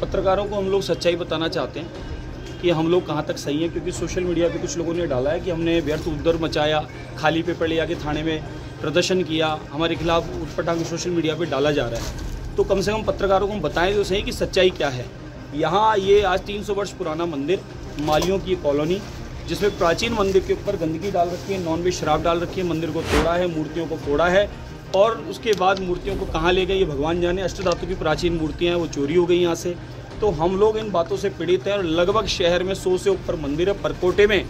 पत्रकारों को हम लोग सच्चाई बताना चाहते हैं कि हम लोग कहाँ तक सही हैं, क्योंकि सोशल मीडिया पे कुछ लोगों ने डाला है कि हमने व्यर्थ उपद्रव मचाया, खाली पेपर ले आके थाने में प्रदर्शन किया, हमारे खिलाफ उटपटांग सोशल मीडिया पे डाला जा रहा है। तो कम से कम पत्रकारों को हम बताएं तो सही कि सच्चाई क्या है। यहाँ ये आज 300 वर्ष पुराना मंदिर, मालियों की कॉलोनी, जिसमें प्राचीन मंदिर के ऊपर गंदगी डाल रखी है, नॉन वेज शराब डाल रखी है, मंदिर को तोड़ा है, मूर्तियों को फोड़ा है और उसके बाद मूर्तियों को कहाँ ले गए ये भगवान जाने। अष्टधातु की प्राचीन मूर्तियाँ हैं वो चोरी हो गई यहाँ से। तो हम लोग इन बातों से पीड़ित हैं और लगभग शहर में 100 से ऊपर मंदिर है। परकोटे में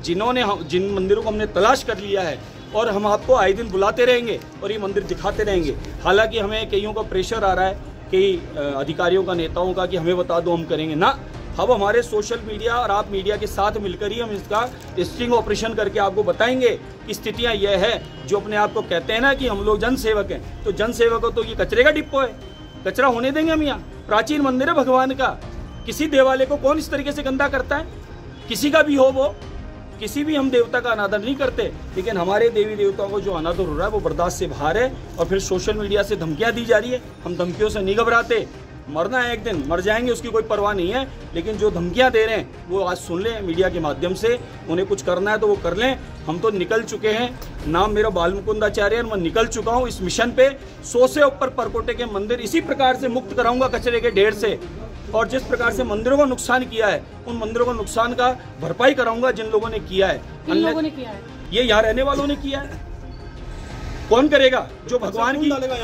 जिन मंदिरों को हमने तलाश कर लिया है और हम आपको आए दिन बुलाते रहेंगे और ये मंदिर दिखाते रहेंगे। हालांकि हमें कईयों का प्रेशर आ रहा है, कई अधिकारियों का, नेताओं का कि हमें बता दो हम करेंगे ना। अब हमारे सोशल मीडिया और आप मीडिया के साथ मिलकर ही हम इसका स्टिंग ऑपरेशन करके आपको बताएंगे कि स्थितियां यह है। जो अपने आप को कहते हैं ना कि हम लोग जनसेवक हैं, तो जनसेवक हो तो ये कचरे का डिप्पो है, कचरा होने देंगे हम? यहाँ प्राचीन मंदिर है भगवान का, किसी देवालय को कौन इस तरीके से गंदा करता है? किसी का भी हो वो, किसी भी हम देवता का अनादर नहीं करते, लेकिन हमारे देवी देवताओं को जो अनादर हो रहा है वो बर्दाश्त से बाहर है। और फिर सोशल मीडिया से धमकियां दी जा रही है। हम धमकियों से नहीं घबराते, मरना है एक दिन, मर जाएंगे, उसकी कोई परवाह नहीं है। लेकिन जो धमकियां दे रहे हैं वो आज सुन लें मीडिया के माध्यम से। उन्हें कुछ करना है तो वो कर लें। हम तो निकल चुके हैं, नाम मेरा बालमुकुंद आचार्य है, मैं निकल चुका हूं इस मिशन पे। 100 से ऊपर परकोटे के मंदिर इसी प्रकार से मुक्त कराऊंगा कचरे के ढेर से। और जिस प्रकार से मंदिरों को नुकसान किया है, उन मंदिरों को नुकसान का भरपाई कराऊंगा जिन लोगों ने किया है। किन लोगों ने किया है? ये यहाँ रहने वालों ने किया है। कौन करेगा? जो भगवान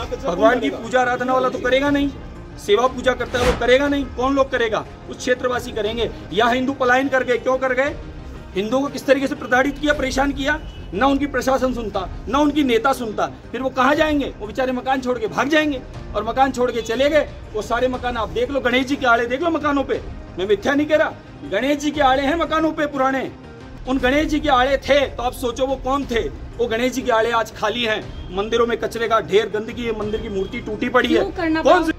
की पूजा आराधना वाला तो करेगा नहीं, सेवा पूजा करता है वो करेगा नहीं। कौन लोग करेगा? उस क्षेत्रवासी करेंगे। या हिंदू पलायन कर गए, क्यों कर गए? हिंदुओं को किस तरीके से प्रताड़ित किया, परेशान किया, ना उनकी प्रशासन सुनता, ना उनकी नेता सुनता। फिर वो कहाँ जाएंगे? वो बेचारे मकान छोड़ के भाग जाएंगे और मकान छोड़ के चले गए। वो सारे मकान आप देख लो, गणेश जी के आड़े देख लो मकानों पे, मैं मिथ्या नहीं कह रहा, गणेश जी के आड़े हैं मकानों पे पुराने। उन गणेश जी के आड़े थे तो आप सोचो वो कौन थे? वो गणेश जी के आड़े आज खाली हैं, मंदिरों में कचरे का ढेर, गंदगी है, मंदिर की मूर्ति टूटी पड़ी है। कौन